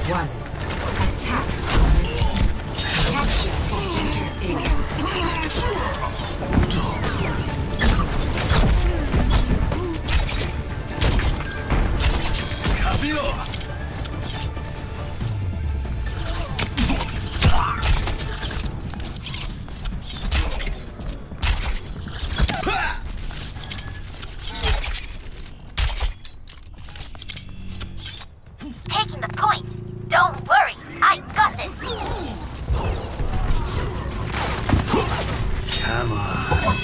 One. Attack. Capture objective Taking the point. Don't worry, I got this. Come on.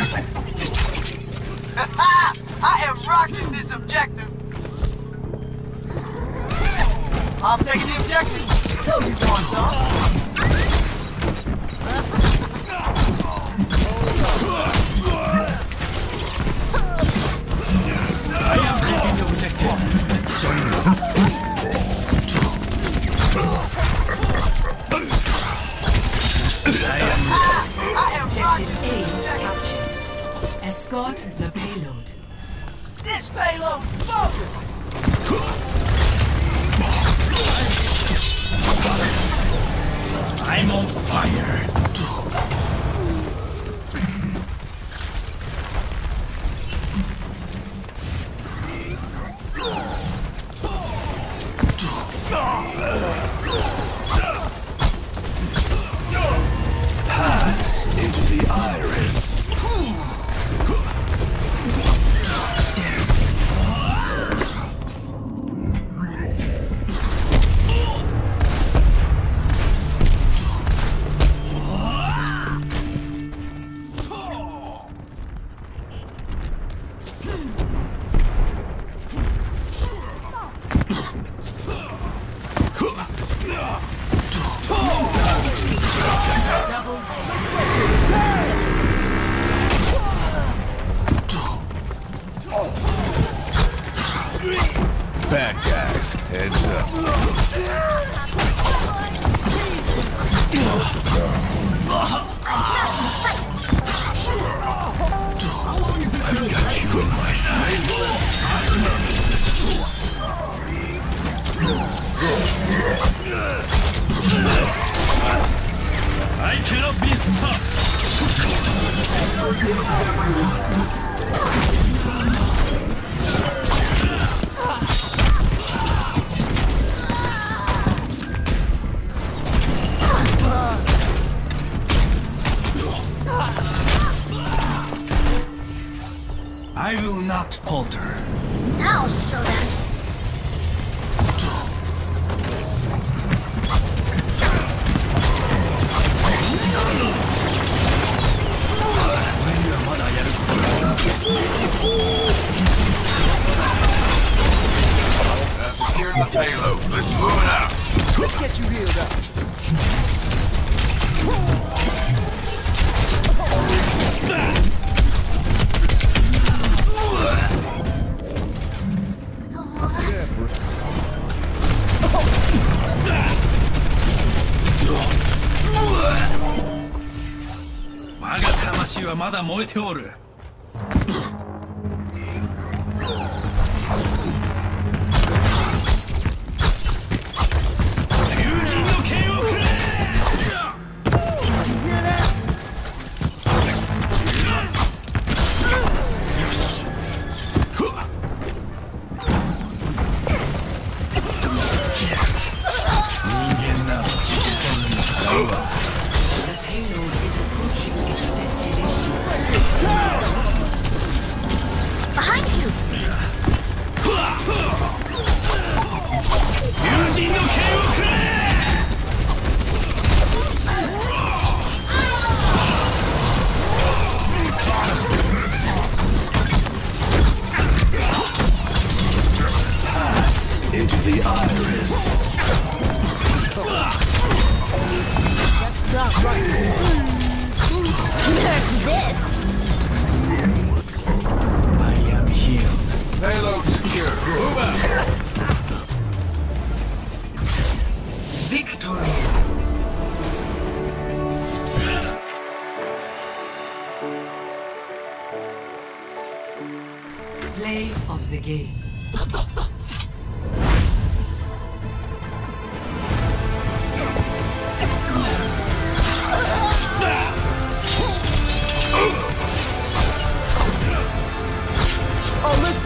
I am rocking this objective. I'm taking the objective. You want some? I am taking the objective. Join me. I am rocking objective this A objective. captured. Escort the payload. This payload focus. I'm on fire. Pass into the iris. Bad guys, heads up. I've got you in my sights. I cannot be stopped. I will not falter. Now show them. Securing the payload. Let's move it out. Let's get you healed up. My魂はまだ燃えておる。友人の剣をくれ。よし。人間など自分に払うわ。 The payload is approaching its destination. Behind you. 友人の剣をくれ。Pass into the iris. Not right. There's this. I am healed. Payload secure. Move out. Victory! Play of the game.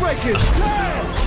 breakers!